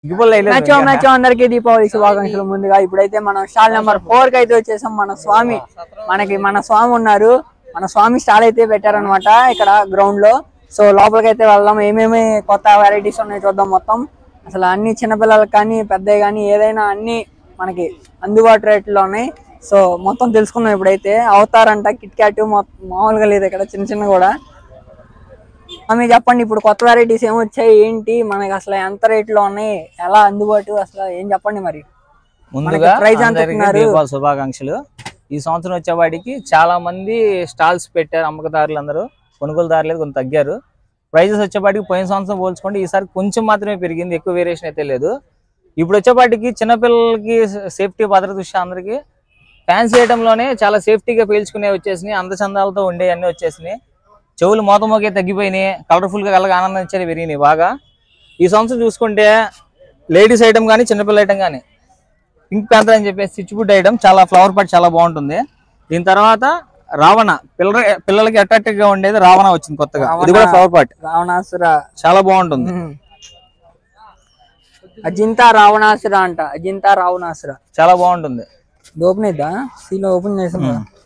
అందరికి దీపావళి శుభాకాంక్షలు. ముందుగా ఇప్పుడైతే మనం స్టాల్ నెంబర్ 4 కి అయితే వచ్చేసాం. మన స్వామి ఉన్నారు. మన స్వామి స్టాల్ అయితే పెట్టారనమాట ఇక్కడ గ్రౌండ్ లో. సో లోపలికి అయితే వెళ్దాం. ఏమేమి కొత్త వెరైటీస్ ఉన్నాయో చూద్దాం. మొత్తం అసలు అన్ని చిన్నపిల్లలకి కానీ పెద్దవి కానీ ఏదైనా అన్ని మనకి అందుబాటు రేట్లో ఉన్నాయి. సో మొత్తం తెలుసుకున్నాం. ఇప్పుడైతే అవతారంట కిట్ క్యాట్ మామూలుగా లేదు ఇక్కడ, చిన్న చిన్న కూడా. ఆమె చెప్పండి, ఇప్పుడు కొత్త వెరైటీస్ ఏమొచ్చాయి, ఏంటి, మనకి అసలు ఎంత రేట్లో ఉన్నాయి, ఎలా అందుబాటు, అసలు ఏం చెప్పండి. మరి ముందుగా శుభాకాంక్షలు. ఈ సంవత్సరం వచ్చేవాడికి చాలా మంది స్టాల్స్ పెట్టారు. అమ్మకదారులు అందరూ, కొనుగోలుదారులు కొంచెం తగ్గారు. ప్రైజెస్ వచ్చేపాటికి పోయిన సంవత్సరం పోల్చుకోండి ఈసారి కొంచెం మాత్రమే పెరిగింది, ఎక్కువ వేరియేషన్ అయితే లేదు. ఇప్పుడు వచ్చేపాటికి చిన్నపిల్లలకి సేఫ్టీ భద్రత దృష్ట్యా అందరికి ఫ్యాన్సీ ఐటెంలోనే చాలా సేఫ్టీగా పీల్చుకునే వచ్చేసినాయి. అందచందాలతో ఉండే అన్ని వచ్చేసినాయి. చెవులు మోతమోగే తగ్గిపోయినాయి. కలర్ఫుల్ గా కలగా ఆనందం ఇచ్చేది పెరిగినాయి బాగా. ఈ సంవత్సరం చూసుకుంటే లేడీస్ ఐటమ్ కానీ చిన్నపిల్ల ఐటమ్ కానీ పింక్ ప్యాంతర్ అని చెప్పేసి చిచ్చుబుడ్ ఐటమ్, చాలా ఫ్లవర్ పాట్ చాలా బాగుంటుంది. దీని తర్వాత రావణ, పిల్లలకి అట్రాక్టివ్ గా ఉండేది రావణ వచ్చింది కొత్తగా. ఇది కూడా ఫ్లవర్ పాట్ రావణాసుర చాలా బాగుంటుంది. అజింతా రావణాసుర అంట, అజింతా రావణాసుర చాలా బాగుంటుంది. ఓపెన్ అయిద్దా? సీలో ఓపెన్ చేసాం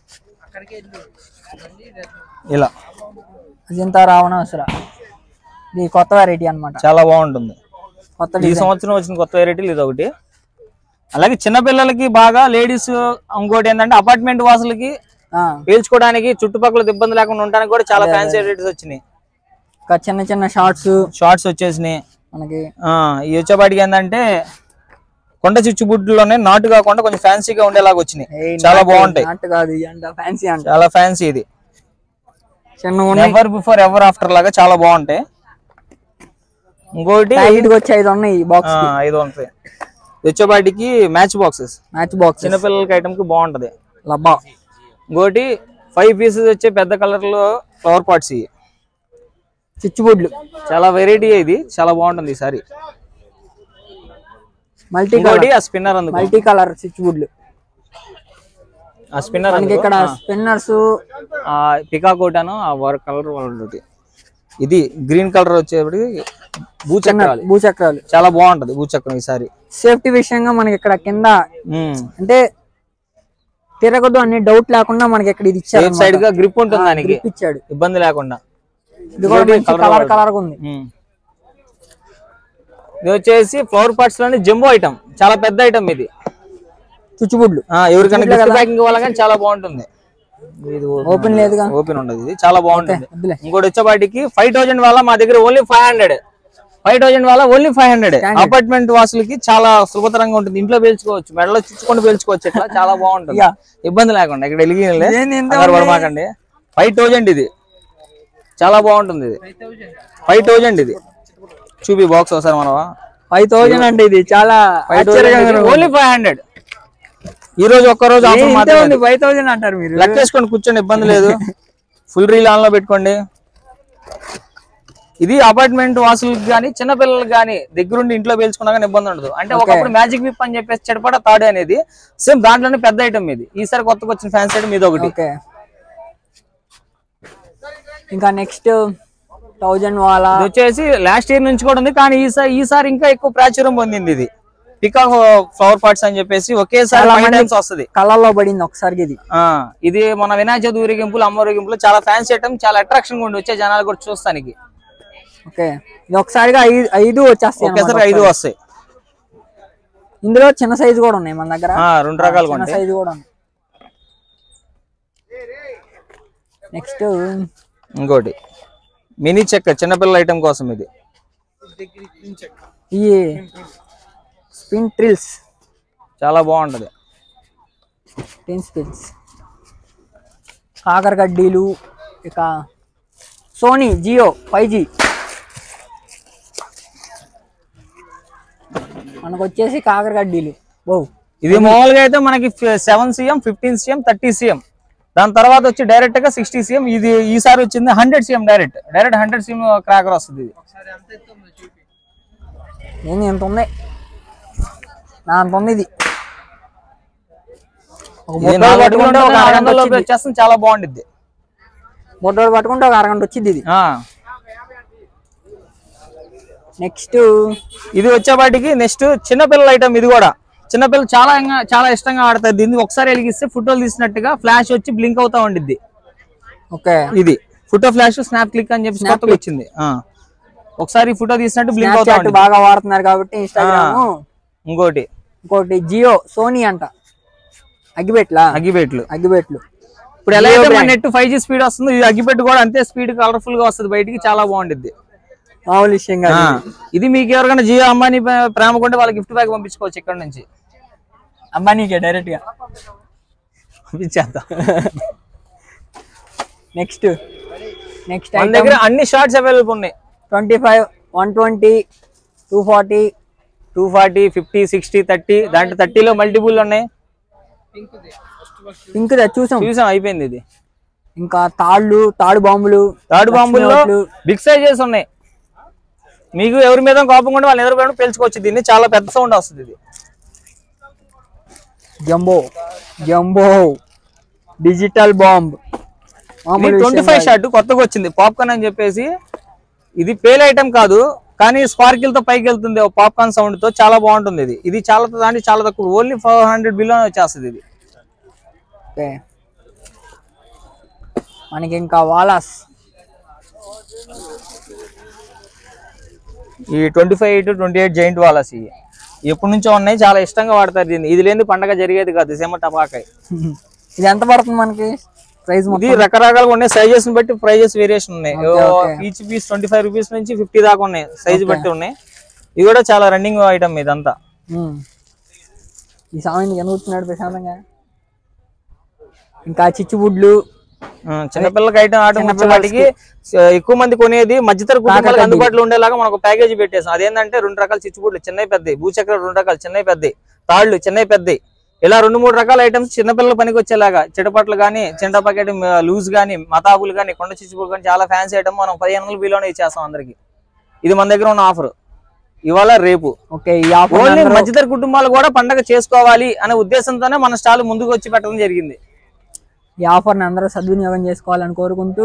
ఇలా. అజింతా రావణాసుర ఇది కొత్త వెరైటీ అన్నమాట, చాలా బాగుంటుంది. ఈ సంవత్సరం వచ్చిన కొత్త వెరైటీలు ఇది ఒకటి. అలాగే చిన్నపిల్లలకి బాగా, లేడీస్ ఇంకోటి ఏంటంటే అపార్ట్మెంట్ వాసులకి పీల్చుకోవడానికి చుట్టుపక్కల ఇబ్బంది లేకుండా ఉండడానికి కూడా చాలా ఫ్యాన్సీ వెరైటీస్ వచ్చినాయి. చిన్న చిన్న షార్ట్స్ వచ్చేసినాయి మనకి. ఈ వచ్చేపాటికి ఏంటంటే కొండ చిచ్చుబుడ్లోనే నాటు కాకుండా కొంచెం ఫ్యాన్సీగా ఉండేలాగా వచ్చినాయి. చాలా బాగుంటాయి. చాలా ఫ్యాన్సీ. ఇది ఎవర్ బిఫోర్ ఎవర్ ఆఫ్టర్ లాగా చాలా బాగుంటాయి. ఇంకోటి 5 ఉన్నాయి బాక్స్, 5 ఉంటాయి. వచ్చేపాటికి మ్యాచ్ బాక్సెస్ చిన్నపిల్లలకి ఐటమ్ కి బాగుంటది. లబ్బా. ఇంకోటి 5 పీసెస్ వచ్చే పెద్ద కలర్ లో ఫ్లవర్ పాట్స్, ఇవి చిచ్చుబుడ్లు చాలా వెరైటీ. ఇది చాలా బాగుంటుంది ఈసారి. మల్టీ కలర్ చిచ్చుబుడ్లు. ఆ స్పిన్నర్ ఇక్కడ స్పిన్నర్స్ పికాకోటాను కలర్ ఉంటుంది. ఇది గ్రీన్ కలర్ వచ్చేప్పటికి భూచక్రాలు చాలా బాగుంటది. భూచక్రం ఈసారి సేఫ్టీ విషయంగా మనకి ఇక్కడ కింద అంటే తిరగదు అనే డౌట్ లేకుండా మనకి ఇక్కడ ఇది ఇచ్చారు. సైడ్ గా గ్రిప్ ఉంటుంది, దానికి ఇచ్చాడు ఇబ్బంది లేకుండా. ఇది కూడా కలర్ ఉంది. ఇది వచ్చేసి ఫ్లవర్ పాట్స్ లోని జంబో ఐటమ్, చాలా పెద్ద ఐటమ్. ఇది చుచ్చుబుడ్లు ఎవరికైనా గిఫ్ట్ ప్యాకింగ్ ఇవ్వాలని చాలా బాగుంటుంది. ఓపెన్ లేదుగా, ఓపెన్ ఉండదు. ఇది చాలా బాగుంటుంది. ఇంకోటి వచ్చేపాటికి 5000 వాళ్ళ మా దగ్గర ఓన్లీ 500. 5000 వాళ్ళ ఓన్లీ 500. అపార్ట్మెంట్ వాసులకి చాలా సులభతరంగా ఉంటుంది. ఇంట్లో పేల్చుకోవచ్చు, మెడలో చుచ్చుకొని పేల్చుకోవచ్చు. ఇట్లా చాలా బాగుంటుంది, ఇబ్బంది లేకుండా. ఇక్కడ వెలిగినకండి 5000. ఇది చాలా బాగుంటుంది. ఇది 5000. ఇది చూపి బాక్స్ ఒకసారి మనం 5000 అంటే ఇది చాలా ఓన్లీ 500. ఈ రోజు ఒక్కరోజు 5000 అంటారు. మీరు లెక్కేసుకోండి, కూర్చోండి, ఇబ్బంది లేదు. ఫుల్ రీల్ ఆన్ లో పెట్టుకోండి. ఇది అపార్ట్మెంట్ వాసులకు గానీ చిన్నపిల్లలకు గానీ దగ్గరుండి ఇంట్లో పేల్చుకున్నా కానీ ఇబ్బంది ఉండదు. అంటే ఒకప్పుడు మ్యాజిక్ విప్ అని చెప్పేసి చెడపడ తాడు అనేది సేమ్ దాంట్లోనే పెద్ద ఐటమ్. ఇది ఈసారి కొత్తగా వచ్చిన ఫ్యాన్సీ ఐటమ్ ఇది ఒకటి. ఇంకా నెక్స్ట్ 1000 వాళ్ళ వచ్చేసి లాస్ట్ ఇయర్ నుంచి కూడా ఉంది, కానీ ఈసారి ఇంకా ఎక్కువ ప్రాచుర్యం పొందింది. ఇది పికాక్ ఫ్లవర్ పాట్స్ అని చెప్పేసి ఒకేసారి వస్తుంది. కలర్లో పడింది ఒకసారి. ఇది మన వినాయక చవితి ఊరేగింపులు, అమ్మ ఊరేగింపులు చాలా ఫ్యాన్సీ ఐటమ్, చాలా అట్రాక్షన్ గా ఉండి వచ్చే జనాలు కూడా చూస్తానికి. ఓకే, ఇది ఒకసారిగా 5 వచ్చేస్తాయి. ఒకేసారి 5 వస్తాయి. ఇందులో చిన్న సైజు కూడా ఉన్నాయి మన దగ్గర, 2 రకాలుగా సైజు కూడా ఉంది. నెక్స్ట్ ఇంకోటి మినీ చెక్క, చిన్నపిల్లల ఐటమ్ కోసం. ఇది ఈ స్పిన్ ట్రిల్స్ చాలా బాగుంటది. కాకర గడ్డీలు, ఇక సోనీ జియో 5G మనకు వచ్చేసి కాకర గడ్డీలు. ఇది మామూలుగా అయితే మనకి 7 cm, 15 cm, 30 cm. దాని తర్వాత వచ్చి డైరెక్ట్ గా 60 cm. ఇది ఈసారి వచ్చింది 100 cm డైరెక్ట్ 100 cm క్రాకర్ వస్తుంది. ఇది ఎంత ఉంది? అంత ఉంది. ఇది చాలా బాగుండిద్ది. బొడ్డోడు పట్టుకుంటే ఒక అరగంట వచ్చింది. ఇది నెక్స్ట్ ఇది వచ్చేపాటికి నెక్స్ట్ చిన్నపిల్లల ఐటమ్. ఇది కూడా చిన్నపిల్లలు చాలా ఇష్టంగా ఆడతారు దీన్ని. ఒకసారి వెలిగిస్తే ఫోటోలు తీసినట్టుగా ఫ్లాష్ వచ్చి బ్లింక్ అవుతా ఉండిద్ది. ఓకే, ఇది ఫోటో ఫ్లాష్ స్నాప్ క్లిక్ అని చెప్పి కొత్తగా వచ్చింది. ఒకసారి ఫోటో తీసినట్టు బ్లింక్ అవుతా ఉంటుంది. బాగా వాడుతున్నారు కాబట్టి ఇన్స్టాగ్రామ్. ఇంకోటి జియో సోనీ అంట, అగ్గిపెట్లు. ఇప్పుడు ఎలా అయితే మన నెట్ 5G స్పీడ్ వస్తుంది, ఇది అగ్గిపెట్టు కూడా అంతే స్పీడ్ కలర్ఫుల్ గా వస్తుంది బయటికి, చాలా బాగుండిద్ది. మామూలు విషయంగా ఇది మీకు ఎవరికైనా జియో అంబానీ ప్రేమ కొంటే వాళ్ళకి గిఫ్ట్ బ్యాగ్ పంపించుకోవచ్చు ఇక్కడ నుంచి. అంబానీకే డైరెక్ట్ గా పంపించేద్దాం. నెక్స్ట్ మన దగ్గర అన్ని షార్ట్స్ అవైలబుల్ ఉన్నాయి. 25, 120, 240, 50, 60, 30. దాంట్లో 30లో మల్టిపుల్ ఉన్నాయి. పింక్ చూసాం అయిపోయింది ఇది. ఇంకా తాడు బాంబులు బిగ్ సైజెస్ ఉన్నాయి. మీకు ఎవరి మీద కోపం కూడా వాళ్ళు ఎదురు పేల్చుకోవచ్చు దీన్ని. చాలా పెద్ద సౌండ్ వస్తుంది ఇది. జంబో డిజిటల్ బాంబ్ 25 షాట్ కొత్తగా వచ్చింది, పాప్కార్న్ అని చెప్పేసి. ఇది పేల్ ఐటమ్ కాదు కానీ స్పార్కిల్ తో పైకి వెళ్తుంది పాప్కార్న్ సౌండ్ తో, చాలా బాగుంటుంది ఇది. ఇది చాలా తక్కువ, ఓన్లీ 400 బిలో వచ్చేస్తుంది ఇది. మనకి ఇంకా వాలాస్ ఈ 25 to 28 జైంట్ వాలాస్ ఇవి ఎప్పటి నుంచో ఉన్నాయి, చాలా ఇష్టంగా వాడతారు దీన్ని. ఇది లేని పండగ జరిగేది కాదు, సిమ టపాకాయ. ఇది ఎంత పడుతుంది మనకి ప్రైస్? ఇది రకరకాలుగా ఉన్నాయి, సైజెస్ బట్టి ప్రైజెస్ వేరియేషన్ ఉన్నాయి. ఈచ్ పీస్ 25 రూపీస్ నుంచి 50 దాకా ఉన్నాయి, సైజు బట్టి ఉన్నాయి. ఇది కూడా చాలా రన్నింగ్ ఐటమ్ ఇదంతా. ఈ సామాన్ ఎనుగుతున్నాడు ప్రశాంతంగా. ఇంకా చిచ్చుబుడ్లు చిన్నపిల్లలకి ఐటమ్ వాటికి ఎక్కువ మంది కొనేది మధ్యతర కుటుంబాలకు అందుబాటులో ఉండేలాగా మనకు ప్యాకేజీ పెట్టేసాం. అదేంటంటే 2 రకాల చిచ్చుబుడ్లు, చిన్నవి పెద్దవి, భూచక్ర 2 రకాలు, చిన్నవి పెద్దవి, తాళ్లు చిన్నవి పెద్దవి, ఇలా 2-3 రకాల ఐటమ్స్ చిన్నపిల్లల పనికి వచ్చేలాగా. చిటపట్లు గానీ, చింట ప్యాకెట్ లూజ్ గానీ, మతాబులు గానీ, కొండ చిచ్చుబుడ్లు కానీ చాలా ఫ్యాన్సీ ఐటమ్ మనం 1500 బిలోనే ఇచ్చేస్తాం అందరికి. ఇది మన దగ్గర ఉన్న ఆఫర్ ఇవాళ రేపు. ఓన్లీ మధ్యతర కుటుంబాలు కూడా పండగ చేసుకోవాలి అనే ఉద్దేశంతోనే మన స్టాల్ ముందుకు వచ్చి పెట్టడం జరిగింది. ఈ ఆఫర్ ని అందరూ సద్వినియోగం చేసుకోవాలని కోరుకుంటూ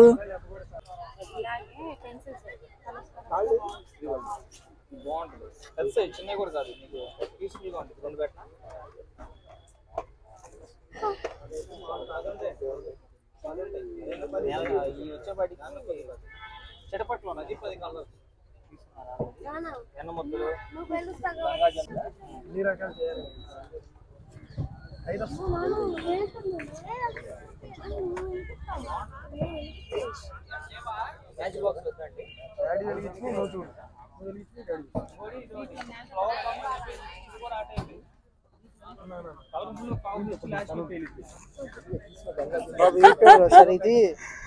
ఇది